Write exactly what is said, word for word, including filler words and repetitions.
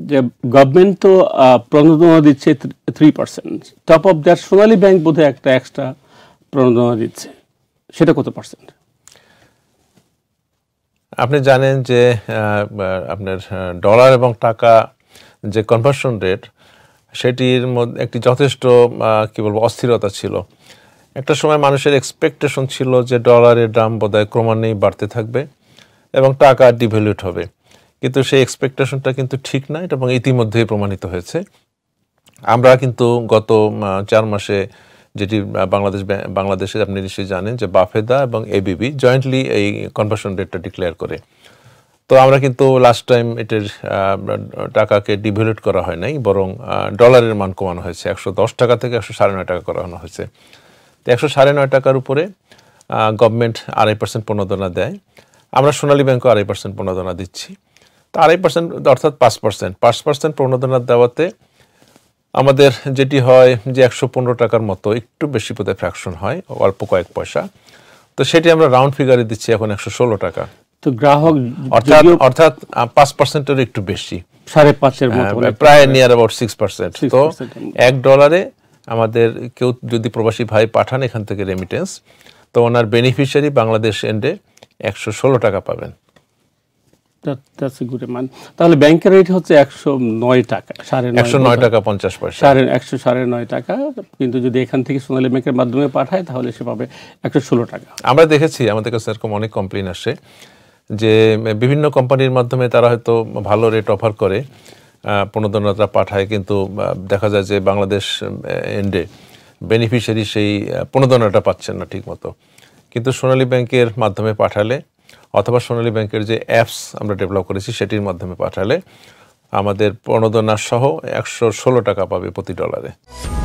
যে গভর্নমেন্ট তো প্রণোদনা দিচ্ছে three percent, top of that Sonali bank বোধহয় একটা এক্সট্রা প্রণোদনা দিচ্ছে, সেটা কত পার্সেন্ট? আপনি জানেন যে আপনার ডলার এবং টাকা যে কনভার্সন রেট, সেটির মধ্যে একটি যথেষ্ট কি বলবো অস্থিরতা ছিল। একটা সময় মানুষের এক্সপেকটেশন ছিল যে ডলারের দাম বোধহয় ক্রমান্বয়ে বাড়তে থাকবে এবং টাকা ডিভ্যালুয়েট হবে, কিন্তু সেই এক্সপেকটেশনটা কিন্তু ঠিক না, এটা এবং ইতিমধ্যেই প্রমাণিত হয়েছে। আমরা কিন্তু গত চার মাসে যেটি বাংলাদেশ বাংলাদেশে আপনি নিশ্চয়ই জানেন যে বাফেদা এবং এবিবি জয়েন্টলি এই কনভার্সন রেটটা ডিক্লেয়ার করে। তো আমরা কিন্তু লাস্ট টাইম এটার টাকাকে ডিভ্যালুয়েট করা হয় নাই, বরং ডলারের মান কমানো হয়েছে, একশো দশ টাকা থেকে একশো সাড়ে নয় টাকা করানো হয়েছে। তো একশো সাড়ে নয় টাকার উপরে গভর্নমেন্ট আড়াই পার্সেন্ট প্রণোদনা দেয়, আমরা সোনালী ব্যাংকও আড়াই পার্সেন্ট প্রণোদনা দিচ্ছি। তো আড়াই পার্সেন্ট অর্থাৎ পাঁচ পার্সেন্ট পাঁচ পার্সেন্ট প্রণোদনা দেওয়াতে আমাদের যেটি হয় যে একশো পনেরো টাকার মতো, একটু বেশি বোধহয় ফ্র্যাকশন হয়, অল্প কয়েক পয়সা। তো সেটি আমরা রাউন্ড ফিগারে দিচ্ছি এখন একশো ষোলো টাকা। তো গ্রাহক অর্থাৎ অর্থাৎ পাঁচ পার্সেন্টের একটু বেশি, সাড়ে পাঁচের মতো, প্রায় নিয়ার অ্যাবাউট সিক্স পার্সেন্ট। তো এক ডলারে আমাদের কেউ যদি প্রবাসী ভাই পাঠান এখান থেকে রেমিটেন্স, তো ওনার বেনিফিশিয়ারি বাংলাদেশ এন্ডে একশো ষোলো টাকা পাবেন। তাহলে ব্যাংকের রেট হচ্ছে একশো নয় টাকা, সাড়ে একশো নয় টাকা পঞ্চাশ পয়সা, সাড়ে একশো সাড়ে নয় টাকা। কিন্তু যদি এখান থেকে সোনালী ব্যাংকের মাধ্যমে পাঠায় তাহলে সে পাবে একশো ষোলো টাকা। আমরা দেখেছি আমাদের কাছে এরকম অনেক কমপ্লেইন আসে যে বিভিন্ন কোম্পানির মাধ্যমে তারা হয়তো ভালো রেট অফার করে প্রণোদনাটা পাঠায়, কিন্তু দেখা যায় যে বাংলাদেশ এন্ডে বেনিফিশিয়ারি সেই প্রণোদনাটা পাচ্ছেন না ঠিক মতো। কিন্তু সোনালী ব্যাংকের মাধ্যমে পাঠালে অথবা সোনালী ব্যাংকের যে অ্যাপস আমরা ডেভেলপ করেছি সেটির মাধ্যমে পাঠালে আমাদের প্রণোদনা সহ একশো ষোলো টাকা পাবে প্রতি ডলারে।